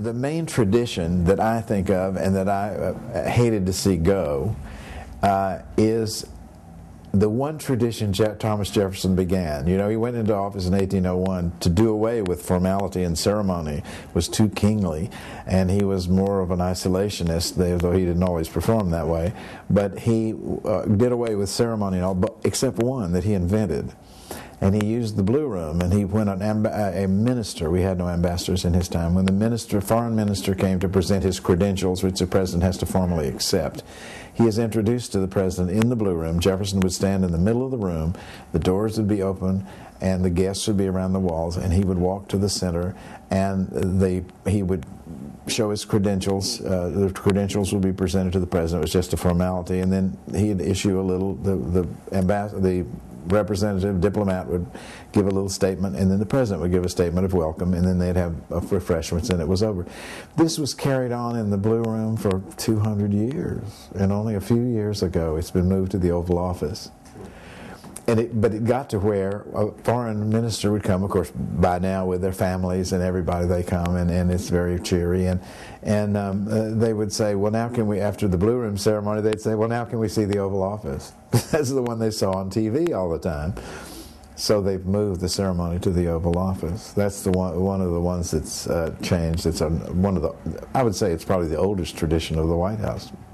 the main tradition that I think of and that I hated to see go is the one tradition Thomas Jefferson began. You know, he went into office in 1801 to do away with formality and ceremony. It was too kingly, and he was more of an isolationist, though he didn't always perform that way. But he did away with ceremony and all, except one that he invented. And he used the Blue Room, and he went a minister. We had no ambassadors in his time. When the foreign minister came to present his credentials, which the president has to formally accept, he is introduced to the president in the Blue Room. Jefferson would stand in the middle of the room, the doors would be open, and the guests would be around the walls, and he would walk to the center, and he would show his credentials. The credentials would be presented to the president. It was just a formality, and then he'd issue a little, the representative diplomat would give a little statement, and then the president would give a statement of welcome, and then they'd have refreshments, and it was over. This was carried on in the Blue Room for 200 years, and only a few years ago it's been moved to the Oval Office. But it got to where a foreign minister would come, of course, by now with their families and everybody, they come, and it's very cheery, and they would say, well, now can we, after the Blue Room ceremony, they'd say, well, now can we see the Oval Office? That's the one they saw on TV all the time. So they've moved the ceremony to the Oval Office. That's the one of the ones that's changed. It's one of the, I would say it's probably the oldest tradition of the White House.